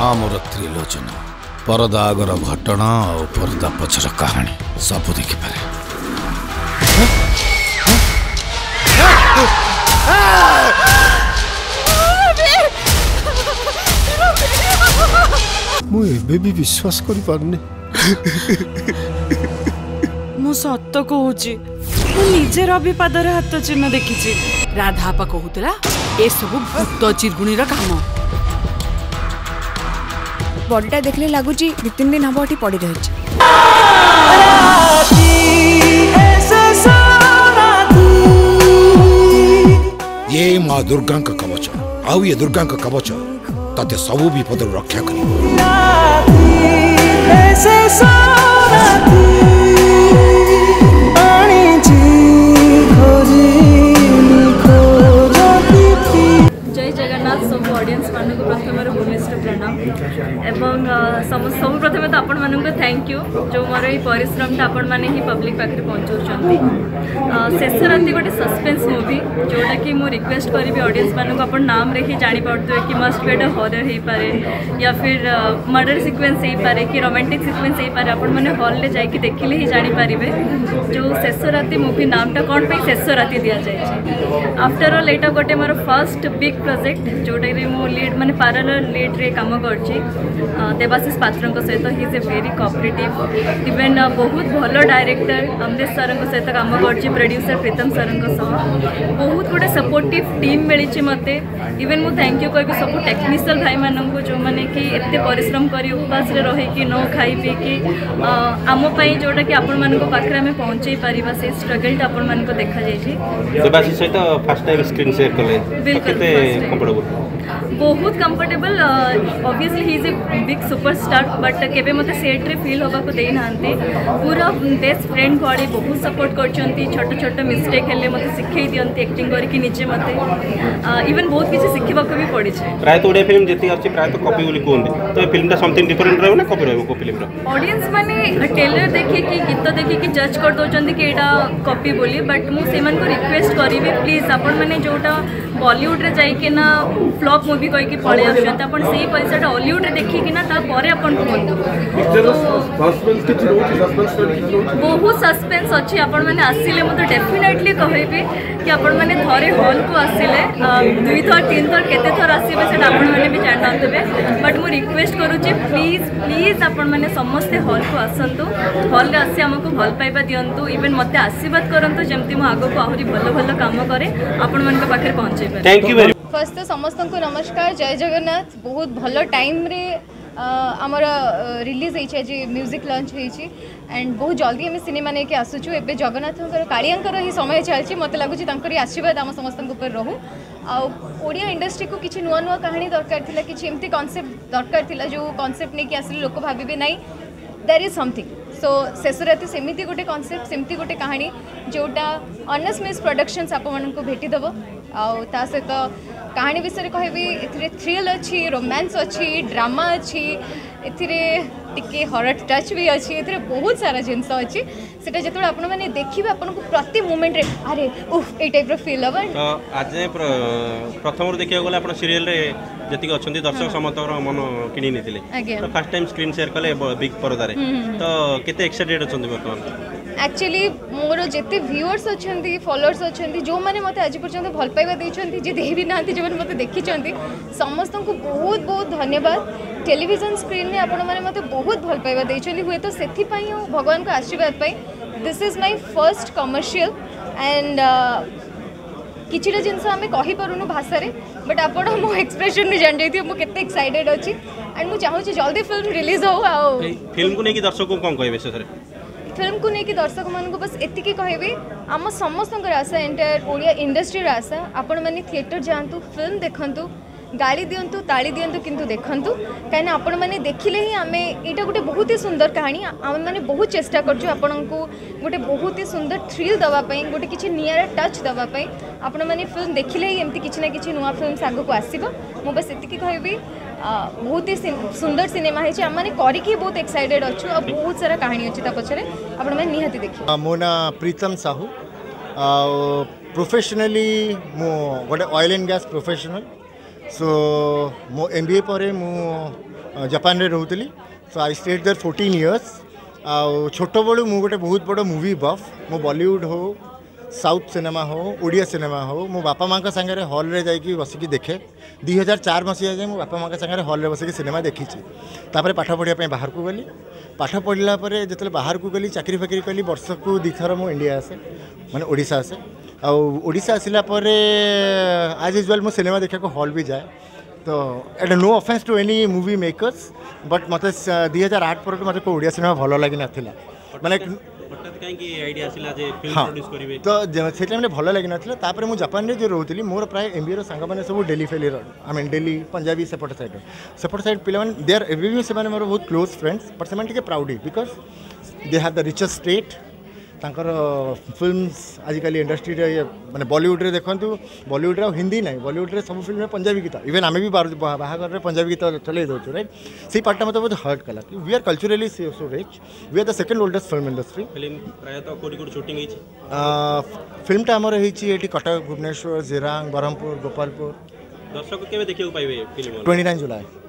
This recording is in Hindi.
हाँ मोर त्रिलोचन परदा आगर घटना और परदा पछर कहानी सब देखिपारे। मु एबे भी विश्वास करि पारने। मु सत्य कहूची निजे रवि पादर हाथ चिन्ह देखी। राधा आपा कहूला ए सब भूत चिरगुणी काम। बॉडीटा देखले लगुच 2-3 दिन हम ये पड़ी रही। ये माँ दुर्गा का कवच आउ ये दुर्गा का कवच तते सबू विपद रक्षा कर। जय जगन्नाथ सब ऑडियंस मानक प्रथम भूमिष्ठ प्रणाम एवं सब प्रथम तो आपण मानक थैंक यू जो मोर ये परिश्रमटा आपण मैंने ही पब्लिक पाखे पहुँचाऊँ। शेष राति गोटे सस्पेंस मूवी जोटा कि मु रिक्वेस्ट करी ऑडियंस मानक आपण नाम रे ही जानी पारथुए कि मस्ट बी हॉरर हो पारे या फिर मर्डर सिक्वेंस हो पारे कि रोमांटिक सिक्वेंस हो पारे। आपण मैंने हॉल ले जाके देखिले ही जानी पारिबे जो शेष राति मूवी नामटा कौन पे शेष राति दिया जाए। आफ्टर ऑल एटा गोटे मोर फर्स्ट बिग प्रोजेक्ट जोटा मु लीड माने पैरेलल लीड रे काम करछि देवाशीष पात्र सहित। He is a very cooperative even बहुत भल डायरेक्टर अमरीश सर सहित काम करछि प्रोड्यूसर प्रीतम सर बहुत गुटे सपोर्टिव टीम मिली मते। इवेन मु थैंक यू कहबी सब टेक्निशियल भाई मानक जो माने कि एते परिश्रम करी उपवास रे रही कि न खाई पी कि आम पई जोटा कि आपण मानक पाखरे में पहुंचई परिबा से स्ट्रगलटा आपण मानक देखा जाय छी। देवाशीष सहित फर्स्ट टाइम स्क्रीन शेयर कले केते कंफर्टेबल बहुत comfortable. Obviously he is a big superstar but केबे मते सेट रे फील होबा को देई नांती। पूरा बेस्ट फ्रेंड भाड़ी बहुत सपोर्ट करछंती। छोट छोट मिस्टेक हेले मते सिखै दियंती एक्टिंग करी कि निजे मते इवन बहुत किछि सिखिबा को भी पड़ी छै। प्राय तो ओडिया फिल्म जेति अछि प्राय तो कॉपी बोली कोन तो फिल्म ता समथिंग डिफरेंट रहबो ना कॉपी रहबो को फिल्म रो। ऑडियंस माने ट्रेलर देखि कि गीत देखि कि जज कर दोचंती कि एटा कॉपी बोली बट मु सेमन को रिक्वेस्ट करिवे प्लीज आपण माने जोटा बॉलीवुड रे जाई के ना फ्लॉप मूवी कहि कि पळे आछन त आपण सेही पैसाटा हॉलीवुड रे देखि कि ना ता परे आपण को बोलतो सस्पेंस किछि रोछि सस्पेंस किछि बहुत सस्पेंस अछि। आपण माने आसीले मते डेफिनेटली कहबे कि आपण माने थरे हॉल को आसीले 2 थर 3 थर केते थर आसीबे सेटा आपण माने भी जानताबे बट मु रिक्वेस्ट करूची प्लीज प्लीज आपण माने समस्त हॉल को आसंतु हॉल रे आसी हमको भल पाइबा दियंतु इवन मते आशीर्वाद करंतु जेमति मु आगो को आहुरी भलो भलो काम करे आपण मन के पाखे पहुंचे। थैंक यू वेरी फर्स्ट तो समस्त को नमस्कार जय जगन्नाथ। बहुत भल टाइम रे आमर रिलीज होइछि आज म्यूजिक लॉन्च होइछि एंड बहुत जल्दी आम सिनेमा लेके आसुछु। एबे जगन्नाथंकर कालियांकर ही समय चलछि मते लागुछि तांकर आशीर्वाद आम समस्त ऊपर रहू। आ ओडिया इंडस्ट्री को किछि नुआ नुआ कहानी दरकार थिला किछि एमती कांसेप्ट दरकार थिला जो कांसेप्ट ने कि आसले लोक भाबिबे नाही देयर इज समथिंग सो शेष राति सेमिति गोटे कांसेप्ट सेमिति गोटे कहानी जोटा अनस मिस प्रोडक्शंस आप मानक भेटी देव आउ ता सहित कहानी विषय कहबी एथिरे थ्रिल अच्छी रोमांस अच्छी ड्रामा अच्छी एथिरे टिके हॉरर टच भी अच्छी एथिरे बहुत सारा जिनस अच्छी सेटा जेतों आपण माने देखिबे आपन को प्रति मोमेंट रे अरे उफ ए टाइप रो फील हबा। तो आज प्रथम रो देखिया गला आपण सीरियल रे जति के अछंती दर्शक समतकर मन किनी नेतिले तो फर्स्ट टाइम स्क्रीन शेयर कले बिग पर्दा रे तो केते एक्साइटेड अछंती वर्तमान एक्चुअली मोर जेते व्यूअर्स अच्छी फॉलोअर्स अच्छी जो मैंने मत आज पर्यटन भल पाइबा देइछंती जे दे भी नांती जो मत देखिछंती समस्त को बहुत बहुत धन्यवाद। टेलीविजन स्क्रीन में आपण माने मते बहुत भल पाइबा देइछंती हुए तो सेथि पई भगवान को आशीर्वाद पाई this is my first commercial and किछिटा जिनस आम कहि परुनु भाषा रे बट आपण मो एक्सप्रेशन ने जान जाइथि मो केते एक्साइटेड अछि एंड मु चाहू छी जल्दी फिल्म रिलीज हो आ फिल्म को नै कि दर्शक को कोन कहबे सर फिल्म को लेकिन दर्शक मान को बस एतिकी कहबी आम समस्त आशा एंटायर ओडिया इंडस्ट्री आशा आपण मैंने थिएटर जातु फिल्म देखंतु गाड़ी दिंतु ताली दिंतु किंतु देखंतु कहीं आपण मैंने देखिले ही आम यहाँ गोटे बहुत ही सुंदर कहानी आम मैंने बहुत चेष्टा करछु आपण को गोटे बहुत ही सुंदर थ्रिल दवाई गोटे किसी नियारा टच दवाई आपण मैंने फिल्म देखिले ही एमती किसी ना कि नुआ फिल्म आगक आसो मु बस एतिकी कहबी बहुत ही सुंदर सिनेमा है आम मैंने करके बहुत एक्साइटेड अच्छु आ बहुत सारा कहानी अच्छी पछरे आपण मैंने निहाती देखिए। मो ना प्रीतम साहू प्रोफेशनली मो गोटे oil and gas professional so मो MBA पर मु जापान रे रहूली so I stayed there 14 years आ छोट बड़ू मु गोटे बहुत बड़ मूवी बफ मो बॉलीवुड हो साउथ सिनेमा हो ओडिया सिनेमा हो मो बापा माँ सागर हॉल रे जाइए बसिकी देखे 2004 मसीहा जाए मो बापा माँ सागर हॉल रे बसिकी सिनेमा देखी तापर पाठ पढ़ाई बाहर को गली पाठ पढ़ला जो बाहर को गली चाकरी फाकरी कली वर्ष को 2 थर मो इंडिया आसे माने ओडिशा आसे ओडिशा आसिला आज यूजुअल मो सिनेमा देखा को हॉल भी जाए तो at no offence to any movie makers but मत 2008 पर मत ओडिया सिनेमा भल लगी नाथिला माने हाँ तो से मैंने भल लगी नापर मुझे जापान में जो रोली मोर प्राय MBA सांग मैंने सब डेली फेली आई मीन डेली पंजाबी सेपट साइड पे दे आर एवरी से मोर बहुत close friends but say proudly because they have the richest state तांकर फिल्म्स आजिकल इंडस्ट्री माने बॉलीवुड रे देखंतु बॉलीवुड रे हिंदी नहीं बॉलीवुड रे सब फिल्म में पंजाबी गीत इवन आमे भी बाहागर रे पंजाबी गीत चले दो राइट से पार्टा मतलब बहुत हर्ट कला we are culturally so rich we are the second oldest film industry film प्राय तो कोडी कोडी शूटिंग हिची फिल्म टा हमर हिची एटी कटक भुवनेश्वर जिरांग बरहमपुर गोपालपुर दर्शक केबे देखियो पाइबे फिल्म 29 जुलाई